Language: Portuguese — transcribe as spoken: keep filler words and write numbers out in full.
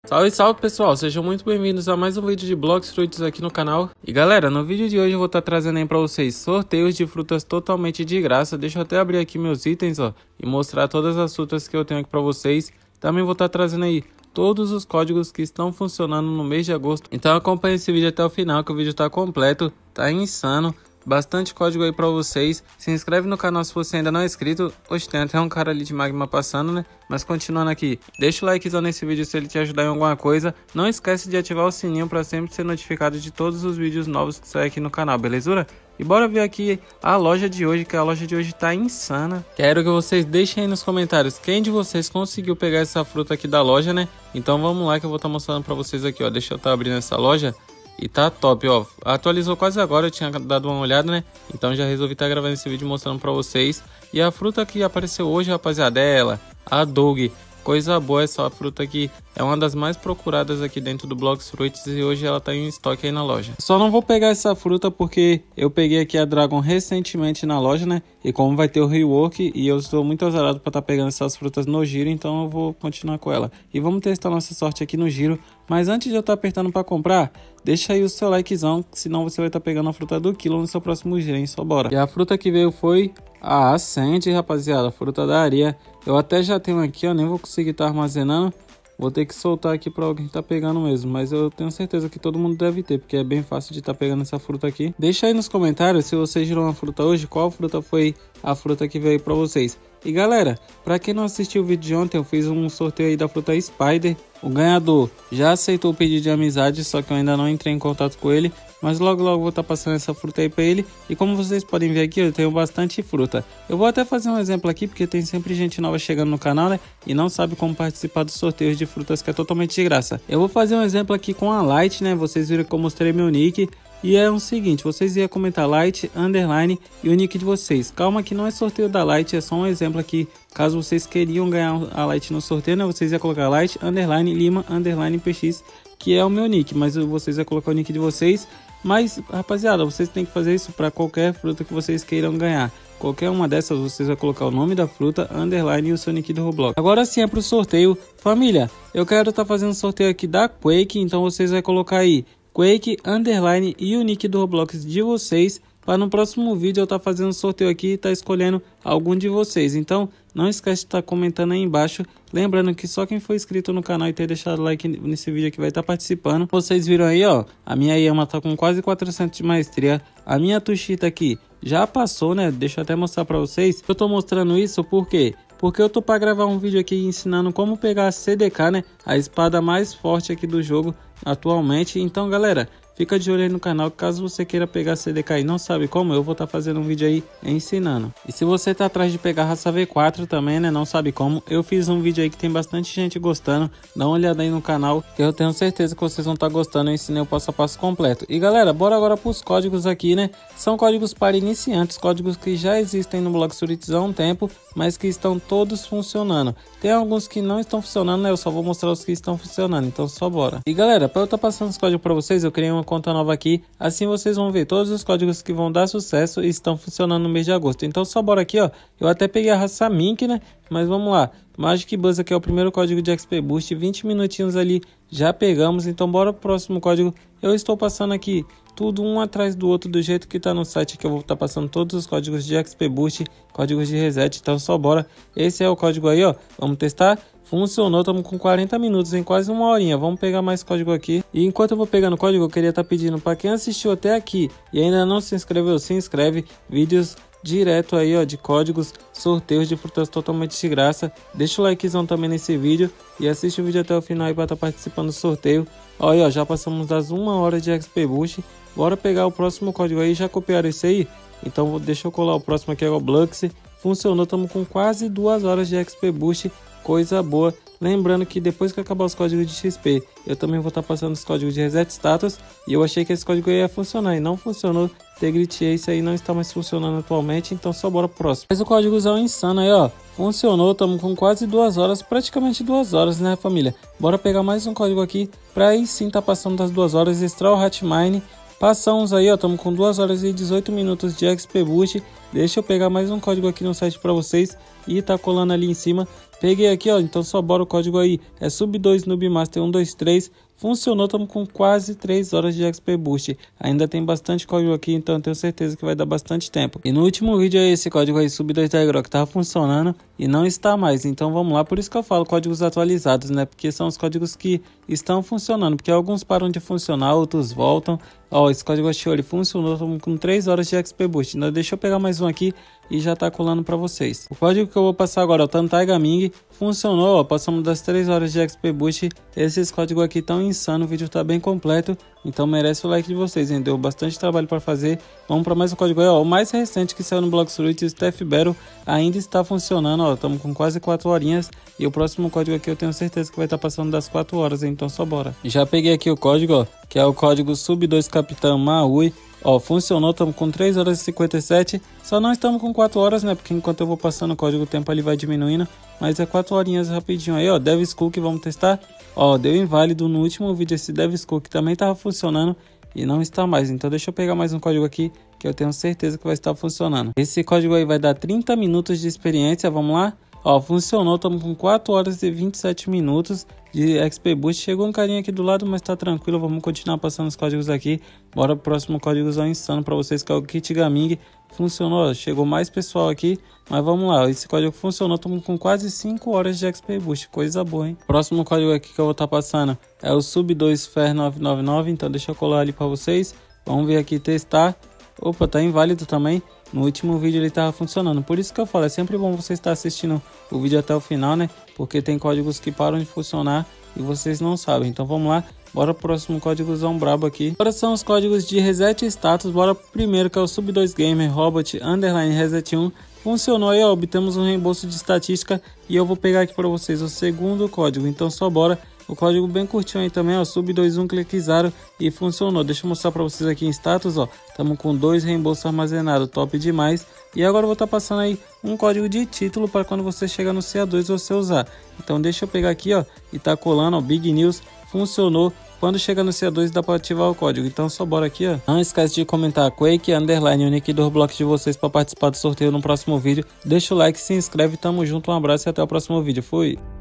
Salve, salve pessoal, sejam muito bem-vindos a mais um vídeo de Blox Fruits aqui no canal. E galera, no vídeo de hoje eu vou estar trazendo aí pra vocês sorteios de frutas totalmente de graça. Deixa eu até abrir aqui meus itens, ó, e mostrar todas as frutas que eu tenho aqui pra vocês. Também vou estar trazendo aí todos os códigos que estão funcionando no mês de agosto. Então acompanhe esse vídeo até o final, que o vídeo tá completo, tá insano. Bastante código aí pra vocês. Se inscreve no canal se você ainda não é inscrito. Hoje tem até um cara ali de magma passando, né? Mas continuando aqui, deixa o likezão nesse vídeo se ele te ajudar em alguma coisa. Não esquece de ativar o sininho para sempre ser notificado de todos os vídeos novos que saem aqui no canal, belezura? E bora ver aqui a loja de hoje, que a loja de hoje tá insana. Quero que vocês deixem aí nos comentários quem de vocês conseguiu pegar essa fruta aqui da loja, né? Então vamos lá que eu vou estar mostrando pra vocês aqui, ó. Deixa eu estar abrindo essa loja. E tá top, ó. Atualizou quase agora, eu tinha dado uma olhada, né? Então já resolvi estar gravando esse vídeo mostrando pra vocês. E a fruta que apareceu hoje, rapaziada, é ela, a Doug. Coisa boa, essa fruta aqui é uma das mais procuradas aqui dentro do Blox Fruits e hoje ela tá em estoque aí na loja. Só não vou pegar essa fruta porque eu peguei aqui a Dragon recentemente na loja, né? E como vai ter o rework e eu estou muito azarado para estar tá pegando essas frutas no giro, então eu vou continuar com ela. E vamos testar nossa sorte aqui no giro. Mas antes de eu estar tá apertando para comprar, deixa aí o seu likezão, senão você vai estar tá pegando a fruta do quilo no seu próximo giro, hein? Só bora. E a fruta que veio foi a Ascend, rapaziada, a fruta da areia. Eu até já tenho aqui, ó, nem vou conseguir estar tá armazenando. Vou ter que soltar aqui para alguém tá pegando mesmo, mas eu tenho certeza que todo mundo deve ter, porque é bem fácil de estar tá pegando essa fruta aqui. Deixa aí nos comentários se você girou uma fruta hoje, qual fruta foi a fruta que veio para vocês. E galera, para quem não assistiu o vídeo de ontem, eu fiz um sorteio aí da fruta Spider. O ganhador já aceitou o pedido de amizade, só que eu ainda não entrei em contato com ele. Mas logo logo vou estar tá passando essa fruta aí para ele. E como vocês podem ver aqui, eu tenho bastante fruta. Eu vou até fazer um exemplo aqui, porque tem sempre gente nova chegando no canal, né? E não sabe como participar dos sorteios de frutas, que é totalmente de graça. Eu vou fazer um exemplo aqui com a Light, né? Vocês viram que eu mostrei meu nick. E é o seguinte, vocês iam comentar Light, underline e o nick de vocês. Calma que não é sorteio da Light, é só um exemplo aqui. Caso vocês queriam ganhar a Light no sorteio, né? Vocês iam colocar Light, underline, Lima, underline, P X, que é o meu nick. Mas vocês iam colocar o nick de vocês. Mas, rapaziada, vocês têm que fazer isso para qualquer fruta que vocês queiram ganhar. Qualquer uma dessas, vocês vão colocar o nome da fruta, underline e o seu nick do Roblox. Agora sim é para o sorteio. Família, eu quero estar tá fazendo sorteio aqui da Quake, então vocês vão colocar aí Quake, underline e o nick do Roblox de vocês, para no próximo vídeo eu estar tá fazendo sorteio aqui e estar tá escolhendo algum de vocês. Então não esquece de estar tá comentando aí embaixo. Lembrando que só quem for inscrito no canal e ter deixado like nesse vídeo aqui vai estar tá participando. Vocês viram aí, ó, a minha Yama tá com quase quatrocentos de maestria. A minha Tushita aqui já passou, né? Deixa eu até mostrar para vocês. Eu tô mostrando isso por quê? Porque eu tô para gravar um vídeo aqui ensinando como pegar a C D K, né? A espada mais forte aqui do jogo atualmente. Então, galera, fica de olho aí no canal, caso você queira pegar a C D K e não sabe como, eu vou estar tá fazendo um vídeo aí ensinando. E se você tá atrás de pegar a raça V quatro também, né, não sabe como, eu fiz um vídeo aí que tem bastante gente gostando. Dá uma olhada aí no canal, que eu tenho certeza que vocês vão estar tá gostando. Eu ensinei o passo a passo completo. E galera, bora agora pros códigos aqui, né? São códigos para iniciantes, códigos que já existem no Blox Fruits há um tempo, mas que estão todos funcionando. Tem alguns que não estão funcionando, né? Eu só vou mostrar os que estão funcionando, então só bora. E galera, para eu estar tá passando os códigos para vocês, eu criei uma conta nova aqui, assim vocês vão ver todos os códigos que vão dar sucesso e estão funcionando no mês de agosto. Então só bora aqui, ó. Eu até peguei a raça Mink, né? Mas vamos lá. Magic Buzz aqui é o primeiro código de X P Boost, vinte minutinhos ali já pegamos, então bora pro próximo código. Eu estou passando aqui tudo um atrás do outro do jeito que tá no site, que eu vou estar tá passando todos os códigos de X P Boost, códigos de reset, então só bora. Esse é o código aí, ó. Vamos testar. Funcionou, estamos com quarenta minutos, em quase uma horinha. Vamos pegar mais código aqui. E enquanto eu vou pegando código, eu queria estar tá pedindo para quem assistiu até aqui e ainda não se inscreveu, se inscreve. Vídeos direto aí, ó, de códigos, sorteios de frutas totalmente de graça. Deixa o likezão também nesse vídeo e assiste o vídeo até o final aí para estar tá participando do sorteio. Olha, ó, já passamos das uma hora de X P Boost. Bora pegar o próximo código aí. Já copiaram esse aí? Então deixa eu colar o próximo aqui, é o Blux. Funcionou, estamos com quase duas horas de X P Boost. Coisa boa. Lembrando que depois que acabar os códigos de X P, eu também vou estar tá passando os códigos de reset status. E eu achei que esse código ia funcionar e não funcionou. Integrity Ace aí não está mais funcionando atualmente, então só bora pro próximo. Mas o códigozão insano aí, ó. Funcionou, estamos com quase duas horas, praticamente duas horas, né, família? Bora pegar mais um código aqui, para aí sim tá passando das duas horas. Straw Hat Mine. Passamos aí, ó, estamos com duas horas e dezoito minutos de X P Boost. Deixa eu pegar mais um código aqui no site para vocês e tá colando ali em cima. Peguei aqui, ó, então só bora o código aí. É sub dois noob master um dois três. Funcionou, estamos com quase três horas de X P Boost. Ainda tem bastante código aqui, então eu tenho certeza que vai dar bastante tempo. E no último vídeo aí, esse código aí, sub dois da Grok, estava funcionando e não está mais. Então vamos lá, por isso que eu falo códigos atualizados, né? Porque são os códigos que estão funcionando. Porque alguns param de funcionar, outros voltam. Ó, esse código achou, ele funcionou, estamos com três horas de X P Boost. Então deixa eu pegar mais um aqui e já tá colando para vocês. O código que eu vou passar agora é o Tantai Gaming. Funcionou, ó, passamos das três horas de X P Boost. Esses códigos aqui estão insano, o vídeo tá bem completo, então merece o like de vocês, hein? Deu bastante trabalho para fazer. Vamos para mais um código aí, ó, o mais recente que saiu no Bloxfruit, o Steph Battle, ainda está funcionando, ó, estamos com quase quatro horinhas, e o próximo código aqui eu tenho certeza que vai estar passando das quatro horas, hein? Então só bora. Já peguei aqui o código, ó, que é o código sub dois Capitão Maui. Ó, funcionou, estamos com três horas e cinquenta e sete, só não estamos com quatro horas, né, porque enquanto eu vou passando o código, o tempo ali vai diminuindo, mas é quatro horinhas rapidinho aí, ó, Devil's Cook, vamos testar, ó, deu inválido no último vídeo, esse Devil's Cook também estava funcionando e não está mais, então deixa eu pegar mais um código aqui, que eu tenho certeza que vai estar funcionando. Esse código aí vai dar trinta minutos de experiência, vamos lá. Ó, funcionou, estamos com quatro horas e vinte e sete minutos de X P Boost. Chegou um carinha aqui do lado, mas tá tranquilo. Vamos continuar passando os códigos aqui. Bora pro próximo códigozão insano pra vocês, que é o Kit Gaming. Funcionou, ó, chegou mais pessoal aqui, mas vamos lá, ó, esse código funcionou, estamos com quase cinco horas de X P Boost, coisa boa, hein? Próximo código aqui que eu vou estar tá passando é o sub dois Fer nove nove nove, então deixa eu colar ali pra vocês. Vamos ver aqui, testar. Opa, tá inválido também. No último vídeo ele tava funcionando, por isso que eu falo, é sempre bom você estar assistindo o vídeo até o final, né? Porque tem códigos que param de funcionar e vocês não sabem. Então vamos lá, bora pro próximo códigozão brabo aqui. Agora são os códigos de reset status. Bora pro primeiro, que é o sub dois Gamer Robot Underline Reset um. Funcionou aí, ó, obtemos um reembolso de estatística. E eu vou pegar aqui para vocês o segundo código, então só bora. O código bem curtinho aí também, ó, sub dois um clique zero, e funcionou. Deixa eu mostrar para vocês aqui em status, ó. Estamos com dois reembolsos armazenados, top demais. E agora eu vou estar tá passando aí um código de título para quando você chegar no C A dois você usar. Então deixa eu pegar aqui, ó, e tá colando, ó, Big News, funcionou. Quando chegar no C A dois dá para ativar o código, então só bora aqui, ó. Não esquece de comentar Quake, underline, o nick do Roblox de vocês para participar do sorteio no próximo vídeo. Deixa o like, se inscreve, tamo junto, um abraço e até o próximo vídeo, fui!